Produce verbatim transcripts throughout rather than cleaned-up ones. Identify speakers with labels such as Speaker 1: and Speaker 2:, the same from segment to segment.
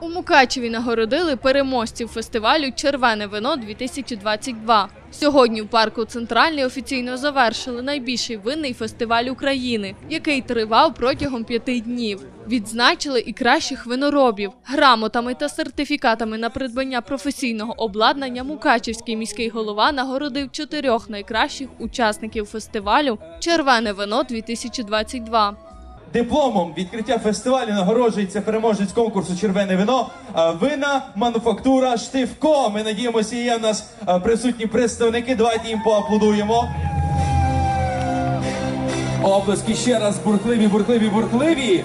Speaker 1: У Мукачеві нагородили переможців фестивалю «Червене вино-дві тисячі двадцять два». Сьогодні в парку «Центральний» офіційно завершили найбільший винний фестиваль України, який тривав протягом п'яти днів. Відзначили і кращих виноробів. Грамотами та сертифікатами на придбання професійного обладнання Мукачевський міський голова нагородив чотирьох найкращих учасників фестивалю «Червене вино-дві тисячі двадцять два».
Speaker 2: Дипломом відкриття фестивалю нагороджується переможець конкурсу «Червене вино» вина мануфактура «Штивко». Ми надіємося, є в нас присутні представники. Давайте їм поаплодуємо. Оплески ще раз, бурхливі, бурхливі, бурхливі.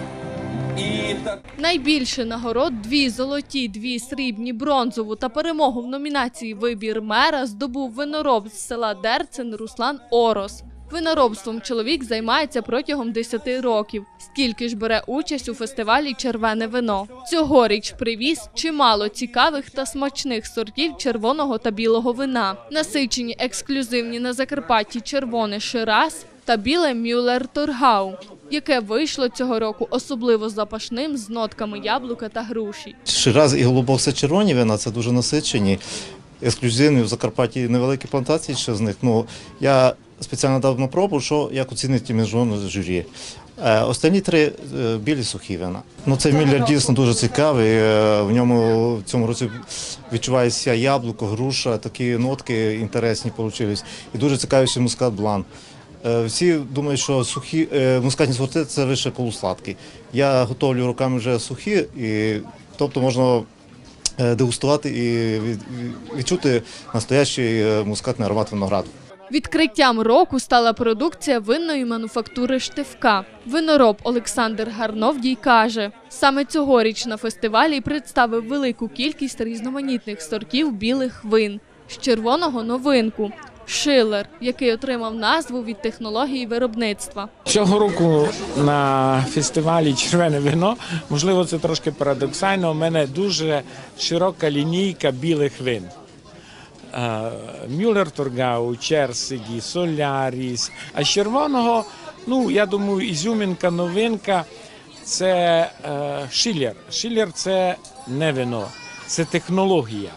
Speaker 2: І так...
Speaker 1: Найбільше нагород – дві золоті, дві срібні, бронзову та перемогу в номінації «Вибір мера» здобув винороб з села Дерцин Руслан Орос. Виноробством чоловік займається протягом десяти років. Скільки ж бере участь у фестивалі «Червене вино». Цьогоріч привіз чимало цікавих та смачних сортів червоного та білого вина. Насичені ексклюзивні на Закарпатті червоне Шираз та біле Мюллер-Торгау, яке вийшло цього року особливо запашним з нотками яблука та груші.
Speaker 3: Шираз і голубок – це червоні вина, це дуже насичені, ексклюзивні в Закарпатті невеликі плантації ще з них. Ну, я спеціально дав на пробу, що як оцінить міжнародне журі. Останні три білі сухі вина. Ну, цей Мюллер дійсно дуже цікавий, в ньому в цьому році відчувається яблуко, груша, такі нотки інтересні вийшли. І дуже цікавий ще мускат блан. Всі думають, що сухі мускатні сорти – це лише полусладкі. Я готовлю руками вже сухі, і, тобто можна дегустувати і відчути настоящий мускатний аромат винограду.
Speaker 1: Відкриттям року стала продукція винної мануфактури «Штивка». Винороб Олександр Гарновдій каже, саме цьогоріч на фестивалі представив велику кількість різноманітних сортів білих вин. З червоного – новинку – «Шиллер», який отримав назву від технології виробництва.
Speaker 4: Цього року на фестивалі «Червене вино», можливо, це трошки парадоксально, у мене дуже широка лінійка білих вин. Мюллер-Торгау, Черсигі, Соляріс. А з червоного, ну, я думаю, ізюмінка, новинка – це Шиллер. Шиллер – це не вино, це технологія.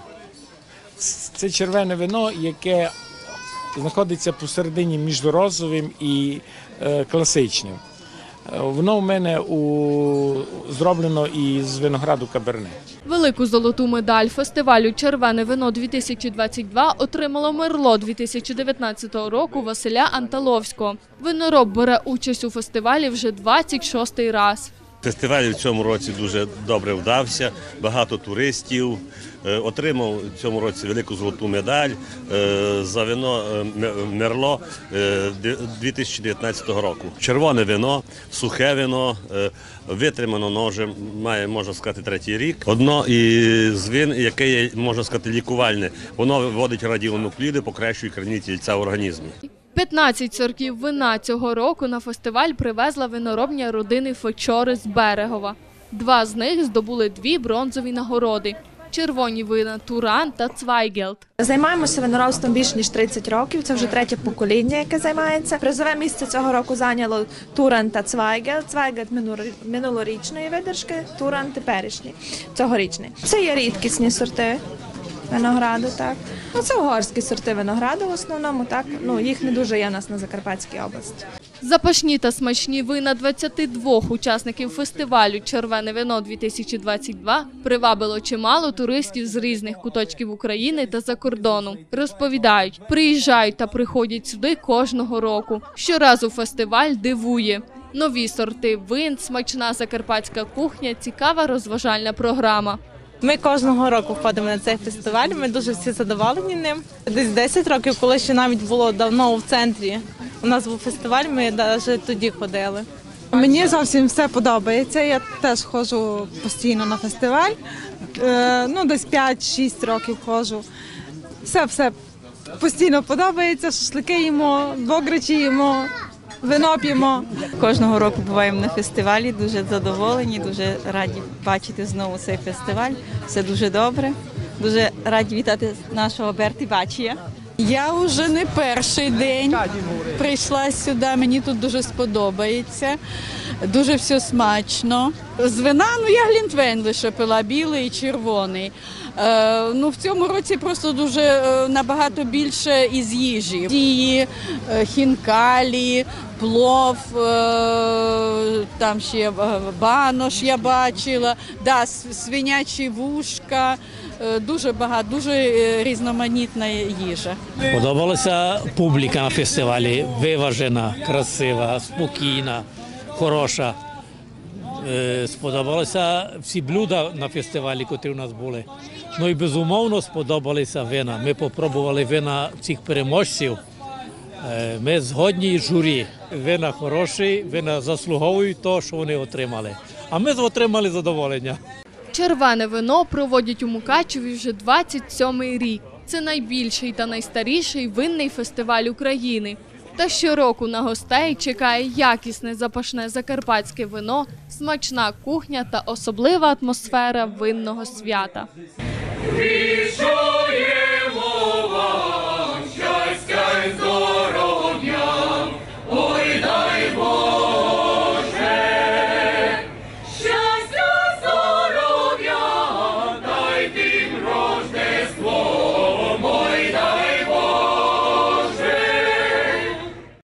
Speaker 4: Це червене вино, яке знаходиться посередині між розовим і класичним. Воно в мене у... зроблено із винограду Каберне.
Speaker 1: Велику золоту медаль фестивалю «Червене вино-дві тисячі двадцять два» отримало Мерло дві тисячі дев'ятнадцятого року Василя Анталовського. Винороб бере участь у фестивалі вже двадцять шостий раз.
Speaker 5: Фестиваль в цьому році дуже добре вдався, багато туристів. Отримав в цьому році велику золоту медаль за вино Мерло дві тисячі дев'ятнадцятого року. Червоне вино, сухе вино, витримано ножем, має, можна сказати, третій рік. Одно із вин, яке є, можна сказати, лікувальне, воно виводить радіонукліди, покращує кровні тільця в організмі.
Speaker 1: п'ятнадцять сортів вина цього року на фестиваль привезла виноробня родини Фочори з Берегова. Два з них здобули дві бронзові нагороди – червоні вина «Туран» та «Цвайгелд».
Speaker 6: Займаємося виноробством більше ніж тридцять років, це вже третє покоління, яке займається. Призове місце цього року зайняло «Туран» та «Цвайгелд». «Цвайгелд» минулорічної видержки, «Туран» теперішній, цьогорічний. Це є рідкісні сорти винограду, так. Ну, це угорські сорти винограду в основному, так. Ну, їх не дуже є у нас на Закарпатській області.
Speaker 1: Запашні та смачні вина двадцяти двох учасників фестивалю «Червене вино-дві тисячі двадцять два» привабило чимало туристів з різних куточків України та за кордону. Розповідають, приїжджають та приходять сюди кожного року. Щоразу фестиваль дивує. Нові сорти вин, смачна закарпатська кухня, цікава розважальна програма.
Speaker 7: Ми кожного року ходимо на цей фестиваль, ми дуже всі задоволені ним. Десь десять років, коли ще навіть було давно в центрі, у нас був фестиваль, ми навіть тоді ходили.
Speaker 8: Мені зовсім все подобається, я теж ходжу постійно на фестиваль, ну десь п'ять-шість років ходжу. Все-все постійно подобається, шашлики їмо, бограчі їмо. Вино п'ємо.
Speaker 9: Кожного року буваємо на фестивалі, дуже задоволені, дуже раді бачити знову цей фестиваль. Все дуже добре, дуже раді вітати нашого Берті Бачія.
Speaker 10: Я вже не перший день прийшла сюди, мені тут дуже сподобається, дуже все смачно. З вина, ну я глінтвейн лише пила, білий і червоний. Е, ну, в цьому році просто дуже е, набагато більше із їжі. Дії, е, хінкалі, плов, е, там ще е, банош я бачила, да, свинячі вушка, е, дуже багато, дуже е, різноманітна їжа.
Speaker 11: Подобалася публіка на фестивалі, виважена, красива, спокійна, хороша. Сподобалися всі блюда на фестивалі, які у нас були. Ну і безумовно сподобалися вина. Ми попробували вина цих переможців. Ми згодні з журі. Вина хороші, вина заслуговують того, що вони отримали. А ми отримали задоволення.
Speaker 1: Червоне вино проводять у Мукачеві вже двадцять сьомий рік. Це найбільший та найстаріший винний фестиваль України. Та щороку на гостей чекає якісне запашне закарпатське вино, смачна кухня та особлива атмосфера винного свята.
Speaker 12: Вийшов!